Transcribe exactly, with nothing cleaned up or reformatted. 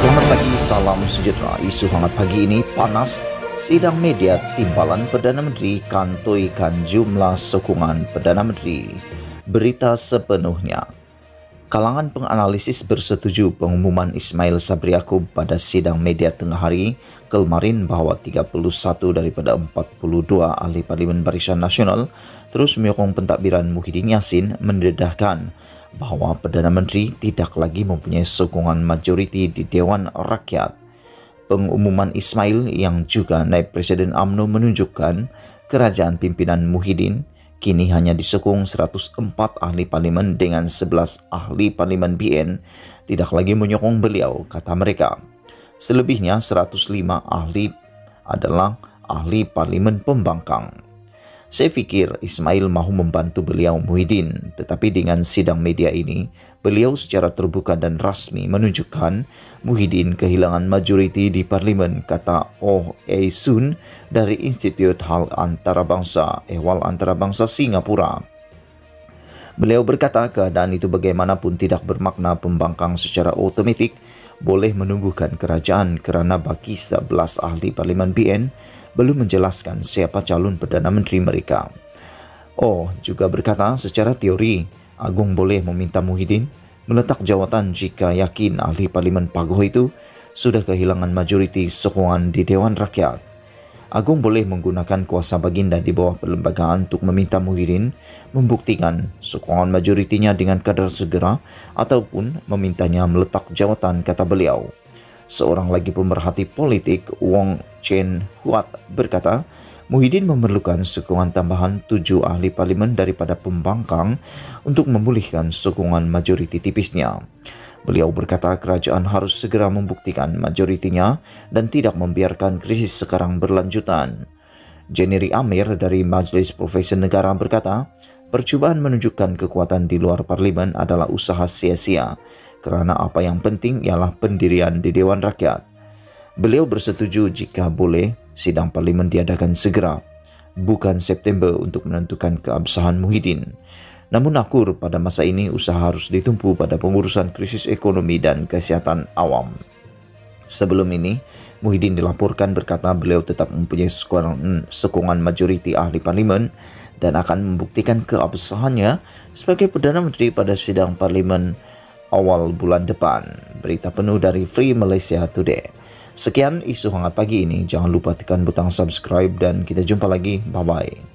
Selamat pagi, salam sejahtera. Isu hangat pagi ini panas. Sidang media timbalan Perdana Menteri kantoikan jumlah sokongan Perdana Menteri. Berita sepenuhnya. Kalangan penganalisis bersetuju pengumuman Ismail Sabri Yaakob pada sidang media tengah hari kemarin bahawa tiga puluh satu daripada empat puluh dua ahli Parlimen Barisan Nasional terus menyokong pentadbiran Muhyiddin Yassin mendedahkan bahawa Perdana Menteri tidak lagi mempunyai sokongan majoriti di Dewan Rakyat. Pengumuman Ismail yang juga naib Presiden UMNO menunjukkan kerajaan pimpinan Muhyiddin kini hanya disokong seratus empat ahli parlimen dengan sebelas ahli parlimen B N tidak lagi menyokong beliau, kata mereka. Selebihnya seratus lima ahli adalah ahli parlimen pembangkang. Saya fikir Ismail mahu membantu beliau Muhyiddin, tetapi dengan sidang media ini, beliau secara terbuka dan rasmi menunjukkan Muhyiddin kehilangan majoriti di parlimen, kata Oh Ae Soon dari Institut Hal Antarabangsa, Ehwal Antarabangsa Singapura. Beliau berkata keadaan itu bagaimanapun tidak bermakna pembangkang secara otomatik boleh menunggukan kerajaan kerana bagi sebelas ahli parlimen B N belum menjelaskan siapa calon Perdana Menteri mereka. Oh juga berkata secara teori, Agong boleh meminta Muhyiddin meletak jawatan jika yakin ahli parlimen Pagoh itu sudah kehilangan majoriti sokongan di Dewan Rakyat. Agong boleh menggunakan kuasa baginda di bawah perlembagaan untuk meminta Muhyiddin membuktikan sokongan majoritinya dengan kadar segera ataupun memintanya meletak jawatan, kata beliau. Seorang lagi pemerhati politik, Wong Chen Huat, berkata Muhyiddin memerlukan sokongan tambahan tujuh ahli parlimen daripada pembangkang untuk memulihkan sokongan majoriti tipisnya. Beliau berkata kerajaan harus segera membuktikan majoritinya dan tidak membiarkan krisis sekarang berlanjutan. Jenny Amir dari Majlis Profesi Negara berkata, percubaan menunjukkan kekuatan di luar parlimen adalah usaha sia-sia kerana apa yang penting ialah pendirian di Dewan Rakyat. Beliau bersetuju jika boleh sidang parlimen diadakan segera, bukan September untuk menentukan keabsahan Muhyiddin. Namun akur pada masa ini usaha harus ditumpu pada pengurusan krisis ekonomi dan kesihatan awam. Sebelum ini, Muhyiddin dilaporkan berkata beliau tetap mempunyai sokongan majoriti ahli parlimen dan akan membuktikan keabsahannya sebagai Perdana Menteri pada sidang parlimen awal bulan depan. Berita penuh dari Free Malaysia Today. Sekian isu hangat pagi ini. Jangan lupa tekan butang subscribe dan kita jumpa lagi. Bye-bye.